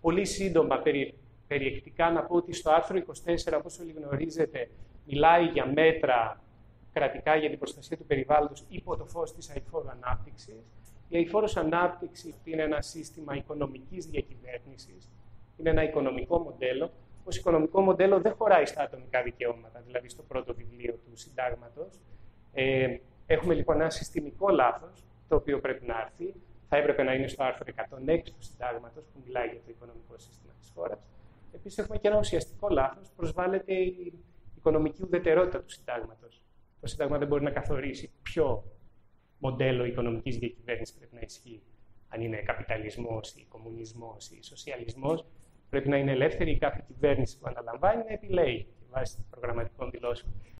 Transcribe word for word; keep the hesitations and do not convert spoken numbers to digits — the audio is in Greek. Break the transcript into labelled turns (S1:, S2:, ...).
S1: Πολύ σύντομα, περι, περιεκτικά, να πω ότι στο άρθρο είκοσι τέσσερα, όπως όλοι γνωρίζετε, μιλάει για μέτρα κρατικά για την προστασία του περιβάλλοντος υπό το φως της αειφόρου ανάπτυξης. Η αειφόρος ανάπτυξη είναι ένα σύστημα οικονομικής διακυβέρνησης, είναι ένα οικονομικό μοντέλο. Ως οικονομικό μοντέλο δεν χωράει στα ατομικά δικαιώματα, δηλαδή στο πρώτο βιβλίο του συντάγματος. Ε, έχουμε λοιπόν ένα συστημικό λάθος, το οποίο πρέπει να έρθει. Θα έπρεπε να είναι στο άρθρο εκατόν έξι του συντάγματος, που μιλάει για το οικονομικό σύστημα της χώρας. Επίσης, έχουμε και ένα ουσιαστικό λάθος, προσβάλλεται η οικονομική ουδετερότητα του συντάγματος. Το Σύνταγμα δεν μπορεί να καθορίσει ποιο μοντέλο οικονομικής διακυβέρνησης πρέπει να ισχύει. Αν είναι καπιταλισμός ή κομμουνισμός ή σοσιαλισμός, πρέπει να είναι ελεύθερη η κάθε κυβέρνηση που αναλαμβάνει να επιλέγει βάσει προγραμματικών δηλώσεων.